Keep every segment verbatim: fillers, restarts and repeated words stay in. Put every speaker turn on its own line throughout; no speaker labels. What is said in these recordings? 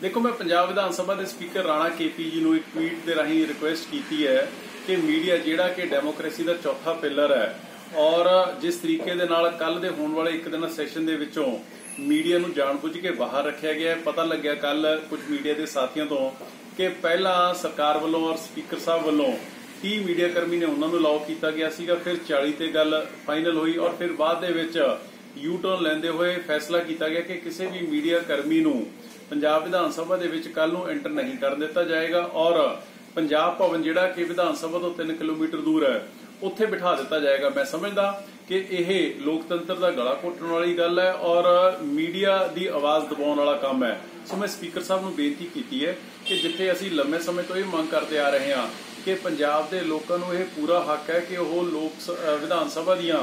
देखो, मैं पंजाब विधान सभा के स्पीकर राणा के पी जी ਨੂੰ एक ट्वीट के राही रिक्वेस्ट की है कि मीडिया जिहड़ा कि डेमोक्रेसी का चौथा पिलर है और जिस तरीके दे नाल कल दे होने वाले एक दिन सैशन दे विचों मीडिया नूं जानबुझ के बाहर रखा गया है। पता लग्या कल कुछ मीडिया के साथियों तो कि पहला सरकार वालों और स्पीकर साहब वालों तीस मीडिया कर्मी ने उन्होंने अलाउ किया गया सीगा, फिर चालीस ते गल फाइनल हुई और फिर बाद दे विच यू टर्न लैंदे हुए फैसला किया गया कि किसी भी मीडिया कर्मी नूं पंजाब विधान सभा दे विच कल नूं एंटर नहीं कर दिता जाएगा और पंजाब भवन जिहड़ा कि विधान सभा तो तीन किलोमीटर दूर है उत्थे बिठा दिता जाएगा। मैं समझदा कि यह लोकतंत्र का गला घोटण वाली गल है और मीडिया की आवाज़ दबाउण वाला काम है। सो मैं स्पीकर साहब नूं बेनती की है कि जिथे असीं लंबे समय तो यह मंग करते आ रहे हैं कि पंजाब के लोगों को यह पूरा हक है कि वह लोक विधान सभा दियां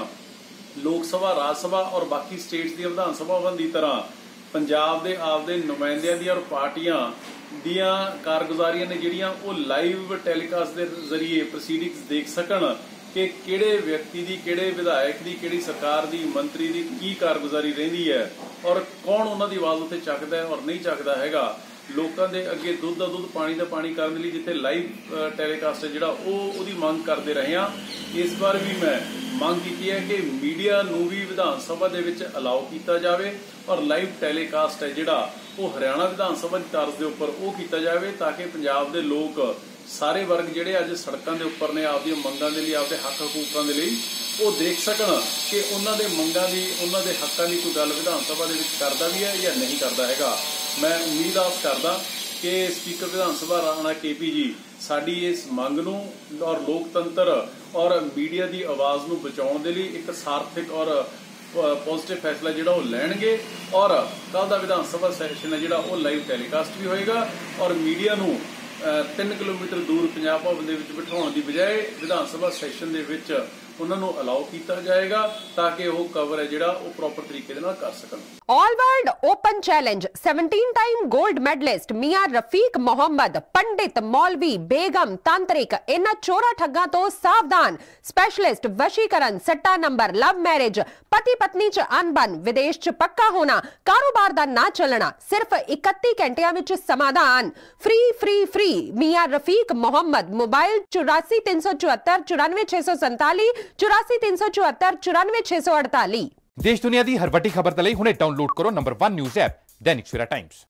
लोक सभा राज सभा और बाकी स्टेट्स दी विधान सभावां दी तरह पंजाब दे आपदे नुमाइंदियां दी और पार्टियां दियां कारगुजारियां ने जिहड़ियां वो लाइव टैलीकास्ट के जरिए प्रोसीडिंग्स देख सकन कि किहड़े व्यक्ति की किहड़े विधायक की किहड़ी सरकार की मंत्री की की कारगुजारी रहिंदी है और कौन उन्हां दी आवाज़ उत्ते चकदा है और नहीं चकदा हैगा। लोगों के अगे दुध का दुध पानी का पानी करने लई जिथे लाइव टैलीकास्ट है जिहड़ा ओह ओहदी मंग करते रहे हैं। इस बार भी मैं मंग की है कि मीडिया नूं भी विधान सभा दे विच अलाउ किया जाए और लाइव टैलीकास्ट है जिहड़ा वो हरियाणा विधान सभा की तर्ज के उपर वो किया जाए ताकि पंजाब के लोग सारे वर्ग जिहड़े अज सड़कों के उपर ने आपदी मंगां दे लई आपदे हक हकूकां दे लई वो देख सकन कि उन्हां दे मंगां दी उन्हां दे हक्कां दी कोई गल विधान सभा दे विच करदा भी है या नहीं करदा हैगा। मैं उम्मीद आस करदा कि स्पीकर विधान सभा राणा के पी जी साडी इस मंग नूं और लोकतंत्र और मीडिया की आवाज़ नूं बचाउण दे लई एक सार्थक और पॉजिटिव फैसला जिहड़ा वो लैणगे और कल दा विधान सभा सैशन है जिहड़ा वो लाइव टैलीकास्ट भी होएगा और मीडिया नूं तीन किलोमीटर दूर पंजाब भवन दे विच बिठाउण दी बजाय विधान सभा सैशन दे विच उन्हां नूं अलाउ किया जाएगा ताकि वो कवर है जिहड़ा वो प्रॉपर तरीके दे नाल कर सकन।
ऑल वर्ल्ड ओपन चैलेंज सत्रह टाइम गोल्ड मेडलिस्ट मियां रफीक मोहम्मद पंडित मौलवी बेगम तांत्रिक इन्हां चोरा ठग्गां तो सावधान। स्पेशलिस्ट वशीकरण सट्टा नंबर लव मैरिज पति पत्नी च अनबन विदेश च पक्का होना कारोबार दा ना चलना सिर्फ इकत्ती घंटियां विच समाधान। फ्री फ्री फ्री मियां रफीक मोहम्मद मोबाइल चौरासी तीन सौ चौहत्तर चौरानवे छे सौ संताली चौरासी तीन सौ चौहत्तर चौरानवे छे सौ अड़ताली।
देश दुनिया की हर वड्डी खबर तले हुणे डाउनलोड करो number one news app Dainik Savera times.